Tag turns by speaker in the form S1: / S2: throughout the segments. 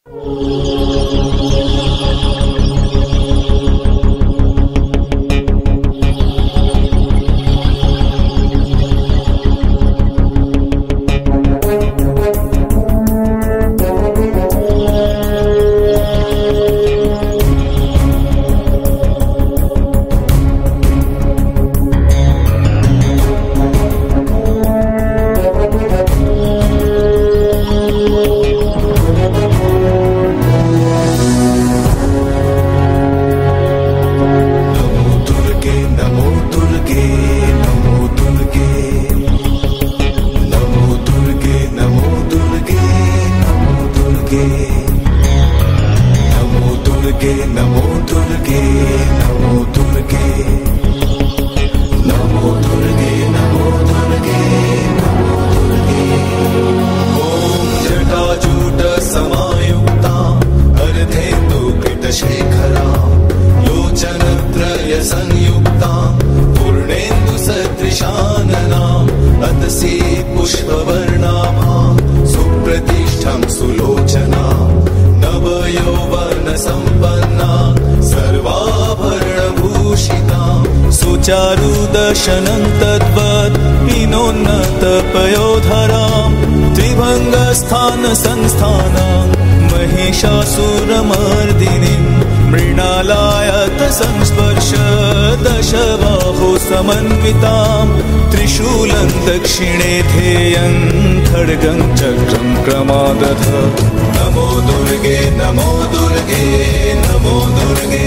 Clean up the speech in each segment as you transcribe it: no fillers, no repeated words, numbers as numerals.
S1: चारुदर्शनं तद्वत् हिनोन्नतपयोधरां त्रिभङ्गस्थानसंस्थानां महिषासुरमर्दिनीं मृणालायतसंस्पर्श दशबाहो समन्वितां त्रिशूलं दक्षिणे ध्येयं खड्गं चक्रं क्रमादध। नमो दुर्गे नमो दुर्गे नमो दुर्गे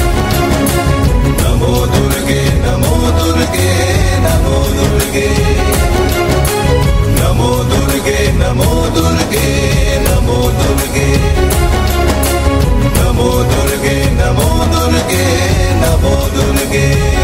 S1: नमो दुर्गे नमो दुर्गे नमो दुर्गे नमो दुर्गे नमो दुर्गे नमो दुर्गे नमो दुर्गे नमो दुर्गे नमो दुर्गे।